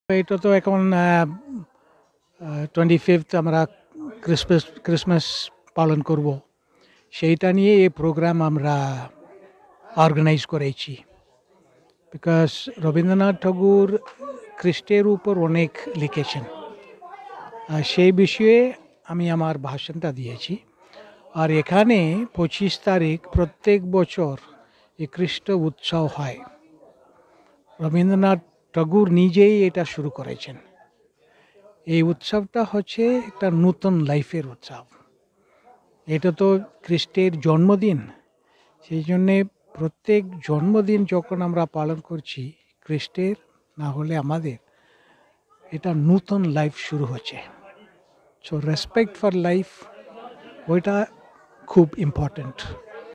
এটা তো এখন 25th আমরা ক্রিসমাস পালন করব। সেইটা নিয়ে এই প্রোগ্রাম আমরা অর্গানাইজ করেছি। বিকজ রবীন্দ্রনাথ ঠাকুর খ্রিস্টের উপর অনেক লিখেছেন। সেই বিষয়ে আমি আমার ভাষণটা দিয়েছি। আর এখানে 25 তারিখ প্রত্যেক বছর এই খ্রিস্ট উৎসব হয়। রবীন্দ্রনাথ ঠাকুর নিজেই এটা শুরু করেছেন। এই উৎসবটা হচ্ছে একটা নূতন লাইফের উৎসব। এটা তো খ্রিস্টের জন্মদিন। সেই জন্যে প্রত্যেক জন্মদিন যখন আমরা পালন করছি খ্রিস্টের, না হলে আমাদের, এটা নূতন লাইফ শুরু হচ্ছে। সো রেসপেক্ট ফর লাইফ ওইটা খুব ইম্পর্ট্যান্ট।